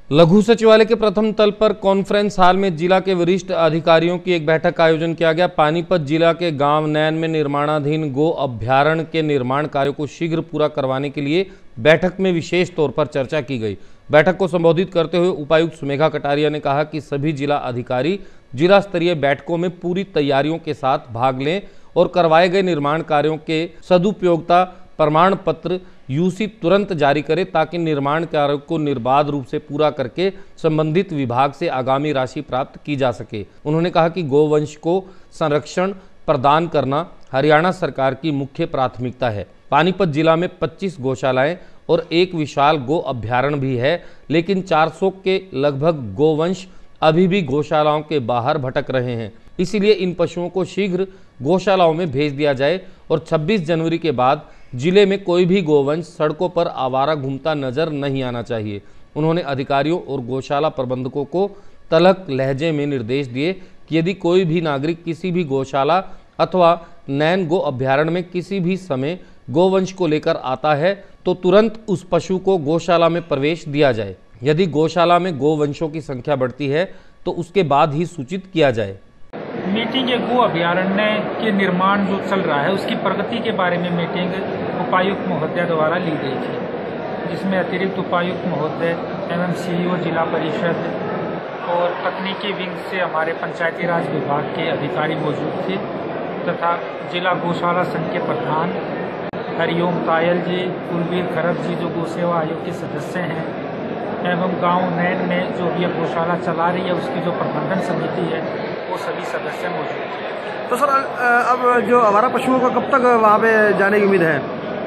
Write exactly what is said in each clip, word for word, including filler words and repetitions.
लघु सचिवालय के प्रथम तल पर कॉन्फ्रेंस हॉल में जिला के वरिष्ठ अधिकारियों की एक बैठक का आयोजन किया गया। पानीपत जिला के गांव नैन में निर्माणाधीन गो अभ्यारण्य के निर्माण कार्यों को शीघ्र पूरा करवाने के लिए बैठक में विशेष तौर पर चर्चा की गई। बैठक को संबोधित करते हुए उपायुक्त सुमेघा कटारिया ने कहा कि सभी जिला अधिकारी जिला स्तरीय बैठकों में पूरी तैयारियों के साथ भाग लें और करवाए गए निर्माण कार्यों के सदुपयोगिता प्रमाण पत्र यूसी तुरंत जारी करे ताकि निर्माण कार्यों को निर्बाध रूप से पूरा करके संबंधित विभाग से आगामी राशि प्राप्त की जा सके। उन्होंने कहा कि गोवंश को संरक्षण प्रदान करना हरियाणा सरकार की मुख्य प्राथमिकता है। पानीपत जिला में पच्चीस गौशालाएं और एक विशाल गो अभ्यारण्य भी है, लेकिन चार सौ के लगभग गोवंश अभी भी गौशालाओं के बाहर भटक रहे हैं। इसीलिए इन पशुओं को शीघ्र गौशालाओं में भेज दिया जाए और छब्बीस जनवरी के बाद जिले में कोई भी गोवंश सड़कों पर आवारा घूमता नजर नहीं आना चाहिए। उन्होंने अधिकारियों और गौशाला प्रबंधकों को तल्ख लहजे में निर्देश दिए कि यदि कोई भी नागरिक किसी भी गौशाला अथवा नैन गो अभ्यारण्य में किसी भी समय गोवंश को लेकर आता है तो तुरंत उस पशु को गौशाला में प्रवेश दिया जाए। यदि गौशाला में गोवंशों की संख्या बढ़ती है तो उसके बाद ही सूचित किया जाए। मीटिंग गो अभ्यारण्य के निर्माण जो चल रहा है उसकी प्रगति के बारे में मीटिंग उपायुक्त महोदय द्वारा ली गई थी, जिसमें अतिरिक्त उपायुक्त महोदय एवं सीईओ जिला परिषद और तकनीकी विंग से हमारे पंचायती राज विभाग के अधिकारी मौजूद थे तथा जिला गौशाला संघ के प्रधान हरिओम तायल जी, कुलवीर खरब जी जो गौ सेवा आयोग के सदस्य हैं एवं गांव नैन में जो भी गौशाला चला रही है उसकी जो प्रबंधन समिति है वो सभी सदस्य मौजूद हैं। तो सर अब जो आवारा पशुओं को कब तक वहाँ पे जाने की उम्मीद है?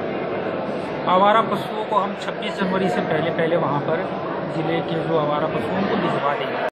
आवारा पशुओं को हम छब्बीस जनवरी से पहले पहले वहाँ पर जिले के जो आवारा पशुओं को भिजवा देंगे।